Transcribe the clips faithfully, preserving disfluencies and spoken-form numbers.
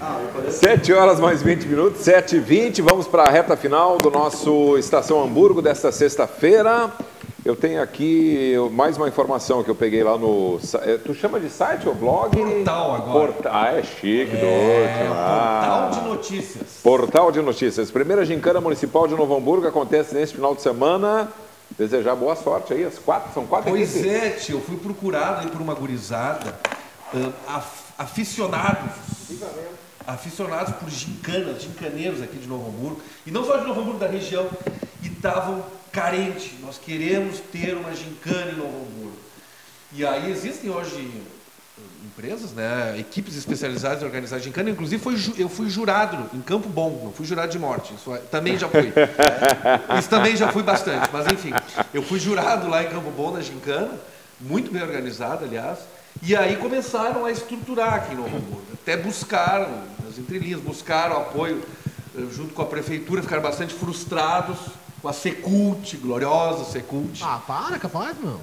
sete horas mais vinte minutos, sete e vinte, vamos para a reta final do nosso Estação Hamburgo desta sexta-feira. Eu tenho aqui mais uma informação que eu peguei lá no... Tu chama de site ou blog? Portal agora. Portal, ah, é chique, é, do ah. Portal de notícias. Portal de notícias. Primeira gincana municipal de Novo Hamburgo acontece neste final de semana. Desejar boa sorte aí, as quatro, são quatro Pois equipes. é, tio, eu fui procurado aí por uma gurizada, uh, af, aficionados, aficionados por gincanas, gincaneiros aqui de Novo Hamburgo, e não só de Novo Hamburgo, da região, e estavam carentes. Nós queremos ter uma gincana em Novo Hamburgo. E aí existem hoje empresas, né, equipes especializadas em organizar gincana. Inclusive foi, eu fui jurado em Campo Bom, não fui jurado de morte, isso também já fui. Isso também já fui bastante, mas enfim, eu fui jurado lá em Campo Bom na gincana, muito bem organizada, aliás, e aí começaram a estruturar aqui em Novo Hamburgo. Até buscaram, nas entrelinhas, buscaram apoio junto com a prefeitura, ficaram bastante frustrados com a Secult, gloriosa Secult. Ah, para, capaz, não.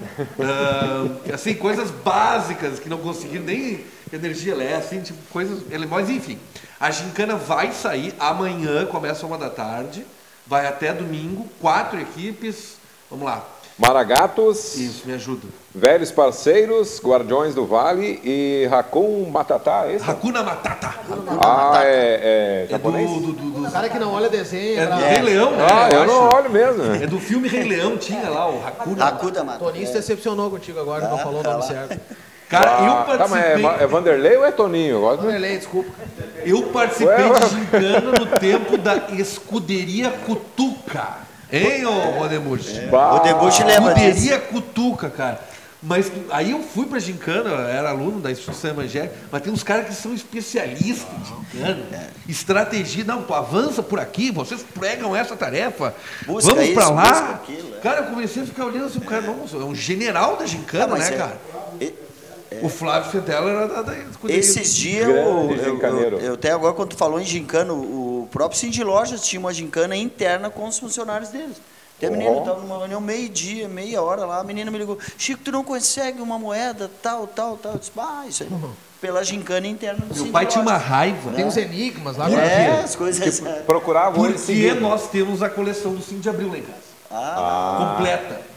Uh, assim, coisas básicas que não conseguiram nem energia elétrica, assim, tipo, coisas... Mas, enfim, a gincana vai sair amanhã, começa uma da tarde, vai até domingo, quatro equipes, vamos lá. Maragatos. Isso, me ajuda. Velhos Parceiros, Guardiões do Vale e Hakun Matata, é esse? Hakuna Matata. Hakuna ah, Matata. é, é japonês? É do, do, do, do... O cara que não olha desenho. É do é. Rei Leão, né? Ah, eu, eu não olho mesmo. É do filme Rei Leão, tinha lá o Hakuna. Hakuna Matata. Toninho se decepcionou contigo agora, que não falou o nome certo. Cara, ah, eu participei... Tá, mas é, é Vanderlei ou é Toninho? Eu gosto... Vanderlei, desculpa. Eu participei ué, ué. de gincana no tempo da Escuderia Cutuca. Hein, ô Rodemuth? É. O Rodemuth lembra disso. Escuderia Cutuca, cara. Mas aí eu fui pra gincana, eu era aluno da instituição evangélica, mas tem uns caras que são especialistas em gincana. É. Estratégia, não, tu avança por aqui, vocês pregam essa tarefa, busca vamos pra isso, lá. Aquilo, é. Cara, eu comecei a ficar olhando assim, o cara, nossa, é um general da gincana, ah, né, é, cara? É, é. O Flávio Fedela era da, da Escuderia. Esses dias, eu, eu, eu, eu até agora, quando tu falou em gincana, o próprio Cindy Lojas tinha uma gincana interna com os funcionários deles. Até a menina estava numa reunião meio-dia, meia hora lá, a menina me ligou, Chico, tu não consegue uma moeda, tal, tal, tal. Eu disse, ah, isso aí, uhum. pela gincana interna do Meu pai tinha uma raiva. Tem uns enigmas lá. É, as coisas... Tipo, procuravam eles Porque nós temos a coleção do cinco de abril lá em casa. Ah. Completa.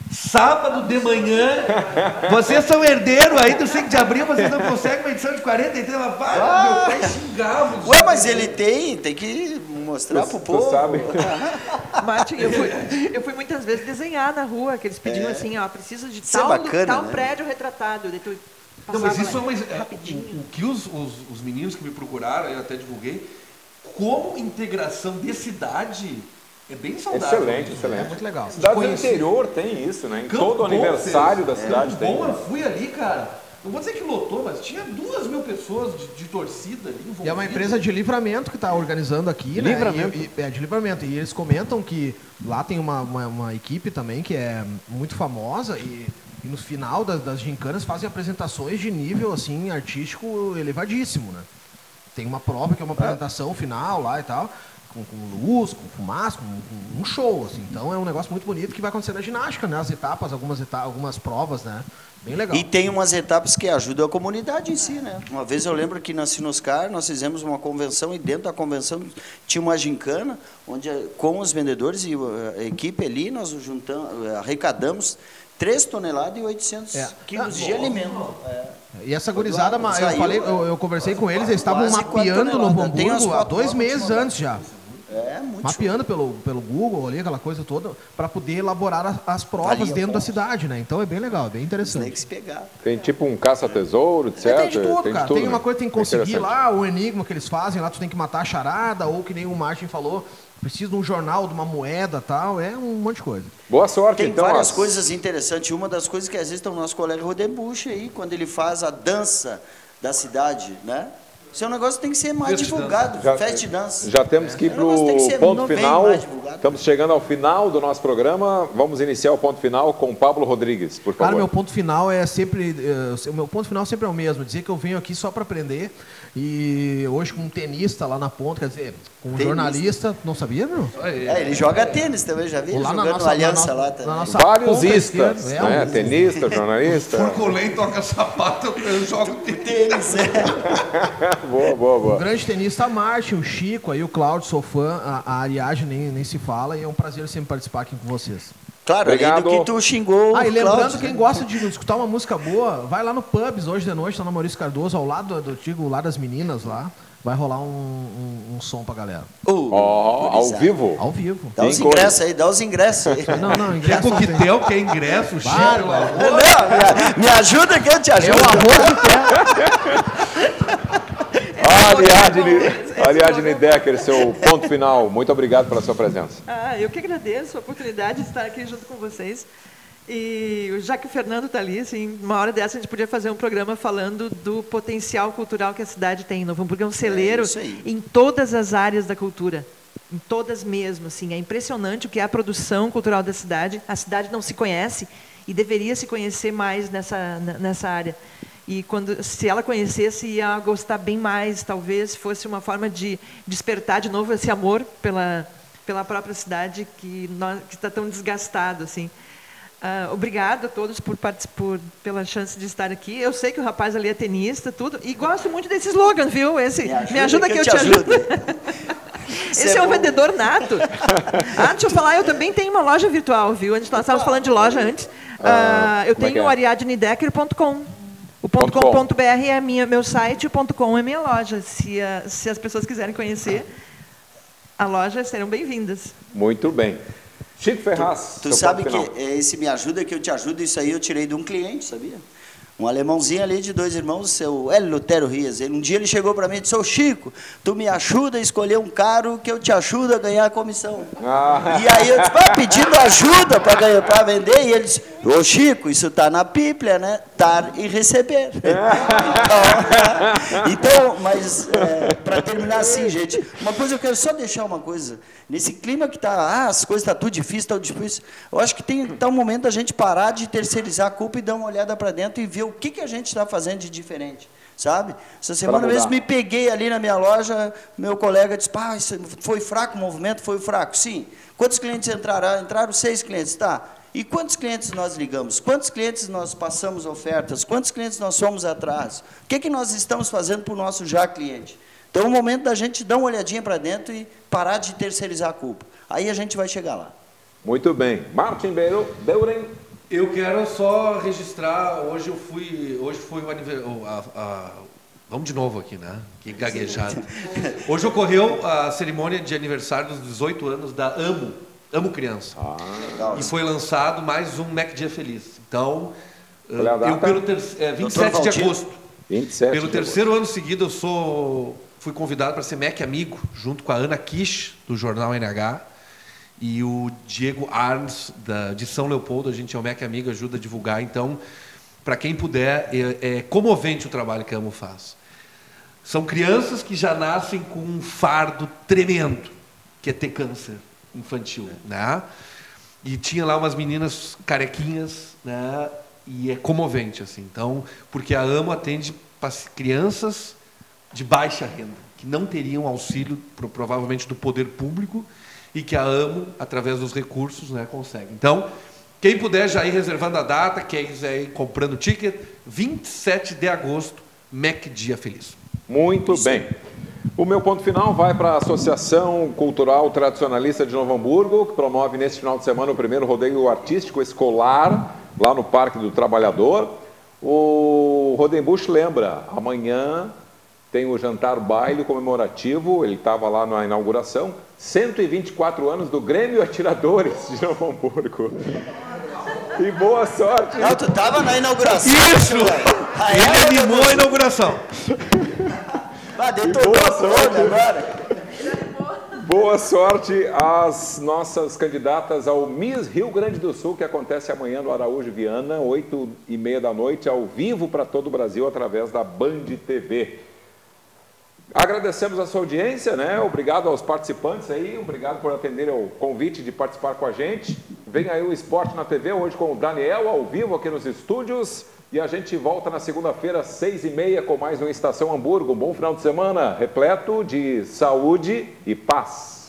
Sábado de manhã, vocês são herdeiros aí do cinco de abril, vocês não conseguem uma edição de quarenta e três, mas vai, ah. meu pai xingava. Ué, mas ele tem, tem que mostrar tu, pro povo. Sabe. Martin, eu fui, eu fui muitas vezes desenhar na rua, que eles pediam é. assim, ó, precisa de isso tal, é bacana, tal né? prédio retratado. Daí tu não, mas isso é uma, rapidinho. O, o que os, os, os meninos que me procuraram, eu até divulguei, como integração de cidade... É bem saudável. Excelente, excelente. É muito legal. Cidade do interior tem isso, né? Em Campo todo aniversário da cidade é, tem. Bom, eu fui ali, cara. Não vou dizer que lotou, mas tinha duas mil pessoas de, de torcida ali envolvidas. E é uma empresa de livramento que está organizando aqui, né? Livramento? E, e, é, de livramento. E eles comentam que lá tem uma, uma, uma equipe também que é muito famosa e, e no final das, das gincanas fazem apresentações de nível, assim, artístico elevadíssimo, né? Tem uma prova que é uma apresentação final lá e tal... Com, com luz, com fumaça, com, com um show, assim. Então é um negócio muito bonito que vai acontecer na ginástica, né? As etapas, algumas etapas, algumas provas, né? Bem legal. E tem umas etapas que ajudam a comunidade em si, né? Uma vez eu lembro que na Sinoscar nós fizemos uma convenção e dentro da convenção tinha uma gincana onde com os vendedores e a equipe ali nós juntamos, arrecadamos três toneladas e oitocentos é. quilos ah, de bom. alimento. É. E essa gurizada, eu, falei, eu, eu conversei com eles, eles estavam mapeando no Hamburgo há dois meses antes já. É, muito mapeando pelo, pelo Google ali, aquela coisa toda, para poder elaborar as, as provas Valia dentro da cidade, né? Então é bem legal, é bem interessante. Tem que se pegar. Tem tipo um caça-tesouro, etcétera. Tem de tudo, tem cara. De tudo, tem uma né? coisa que tem que conseguir é lá, o enigma que eles fazem, lá tu tem que matar a charada, ou que nem o Martin falou, precisa de um jornal, de uma moeda e tal, é um monte de coisa. Boa sorte, tem então. Tem várias as... coisas interessantes. Uma das coisas que às vezes está o nosso colega Rodebush aí, quando ele faz a dança da cidade, né? Esse é um negócio que tem que ser mais Fest divulgado, já, Fest Dance. Já temos que ir é. para o ponto final. Obrigado. Estamos chegando ao final do nosso programa. Vamos iniciar o ponto final com Pablo Rodrigues, por favor. Cara, meu ponto final é sempre, uh, o meu ponto final sempre é o mesmo, dizer que eu venho aqui só para aprender e hoje com um tenista lá na ponta, quer dizer, com um tenista. jornalista, não sabia, meu? É, ele joga tênis também, já vi ele lá jogando na nossa, Aliança na no, lá também. Na nossa Vários istas, é, né? um... Tenista, jornalista. Furcolém toca sapato, eu jogo tênis. É. Boa, boa, boa. O grande tenista Martin, o Chico, aí o Cláudio, sou fã, a, a Ariadne nem, nem se fala e é um prazer sempre participar aqui com vocês. Claro, obrigado. Que tu xingou Ah, e lembrando, Cláudio, quem né? gosta de escutar uma música boa, vai lá no Pubs hoje de noite, tá na Maurício Cardoso, ao lado do antigo Lar das Meninas lá. Vai rolar um, um, um som pra galera. Uh, Ó, ao vivo? Ao vivo. Dá os ingressos aí, dá os ingressos aí. Não, não, Quer ingresso não tem. coquetel, quer ingresso, Chico? Bárbaro. Não, me, me ajuda que eu te É ajudo. o arroz que quer. Ariadne, Ariadne Decker, seu ponto final. Muito obrigado pela sua presença. Ah, eu que agradeço a oportunidade de estar aqui junto com vocês. E já que o Fernando está ali, assim, uma hora dessa a gente podia fazer um programa falando do potencial cultural que a cidade tem. Novo Hamburgo é um celeiro É em todas as áreas da cultura. Em todas mesmo. Assim. É impressionante o que é a produção cultural da cidade. A cidade não se conhece e deveria se conhecer mais nessa, nessa área. E quando, se ela conhecesse, ia gostar bem mais. Talvez fosse uma forma de despertar de novo esse amor pela, pela própria cidade que está tão desgastado. Assim. Uh, obrigado a todos por, por, pela chance de estar aqui. Eu sei que o rapaz ali é tenista, tudo. E gosto muito desse slogan, viu? Esse, me ajuda, me ajuda que, que eu te, te ajudo. Esse é, é um vendedor nato. Ah, deixa eu falar, eu também tenho uma loja virtual, viu? Nós estávamos falando de loja antes. Uh, eu tenho o ariadne decker ponto com. O .com.br é minha, meu site, o .com é minha loja. Se, a, se as pessoas quiserem conhecer a loja, serão bem-vindas. Muito bem. Chico Ferraz. Tu, tu sabe que esse me ajuda que eu te ajudo, isso aí eu tirei de um cliente, sabia? Um alemãozinho ali de dois irmãos, o seu Hélio Lutero Rias. Um dia ele chegou para mim e disse, ô Chico, tu me ajuda a escolher um carro que eu te ajudo a ganhar a comissão. Ah. E aí eu disse, ah, pedindo ajuda para vender, e ele disse, ô Chico, isso está na Bíblia, né? Dar e receber. Então, então mas é, para terminar assim, gente, uma coisa eu quero só deixar uma coisa. Nesse clima que está, ah, as coisas estão tá tudo difícil, tão difícil, eu acho que tem tá um momento da gente parar de terceirizar a culpa e dar uma olhada para dentro e ver o que, que a gente está fazendo de diferente, sabe? Essa semana mesmo me peguei ali na minha loja, meu colega disse, pá, foi fraco o movimento, foi fraco. Sim. Quantos clientes entraram? Entraram seis clientes, tá. E quantos clientes nós ligamos? Quantos clientes nós passamos ofertas? Quantos clientes nós somos atrás? O que, que nós estamos fazendo para o nosso já cliente? Então, é o momento da gente dar uma olhadinha para dentro e parar de terceirizar a culpa. Aí a gente vai chegar lá. Muito bem. Martin Beuren. Eu quero só registrar, hoje eu fui, hoje foi o aniversário, vamos de novo aqui, né? Que gaguejado. Hoje ocorreu a cerimônia de aniversário dos dezoito anos da Amo, Amo Criança. Ah, legal. E foi lançado mais um Mac Dia Feliz. Então, eu pelo ter, é, vinte e sete de agosto, vinte e sete pelo terceiro ano seguido, eu sou, fui convidado para ser Mac Amigo, junto com a Ana Kish, do Jornal N H, e o Diego Arns, da, de São Leopoldo. A gente é o Mac Amigo, ajuda a divulgar. Então, para quem puder, é, é comovente o trabalho que a Amo faz. São crianças que já nascem com um fardo tremendo, que é ter câncer infantil, né? E tinha lá umas meninas carequinhas, né? E é comovente, assim. Então, porque a Amo atende crianças de baixa renda, que não teriam auxílio, provavelmente, do poder público, e que a Amo, através dos recursos, né, consegue. Então, quem puder já ir reservando a data, quem quiser ir comprando ticket, vinte e sete de agosto, Mac Dia Feliz. Muito Isso. bem. O meu ponto final vai para a Associação Cultural Tradicionalista de Novo Hamburgo, que promove neste final de semana o primeiro rodeio artístico escolar, lá no Parque do Trabalhador. O Rodenbusch lembra, amanhã tem o jantar baile comemorativo, ele estava lá na inauguração, cento e vinte e quatro anos do Grêmio Atiradores de Novo Hamburgo. E boa sorte. Não, tu estava na inauguração. Isso! Ele animou a inauguração. Ah, boa sorte agora. Boa sorte às nossas candidatas ao Miss Rio Grande do Sul, que acontece amanhã no Araújo Viana, oito e meia da noite, ao vivo para todo o Brasil, através da Band T V. Agradecemos a sua audiência, né? Obrigado aos participantes aí, obrigado por atender ao convite de participar com a gente. Vem aí o Esporte na T V, hoje com o Daniel, ao vivo aqui nos estúdios. E a gente volta na segunda-feira, às seis e meia, com mais um Estação Hamburgo. Um bom final de semana, repleto de saúde e paz.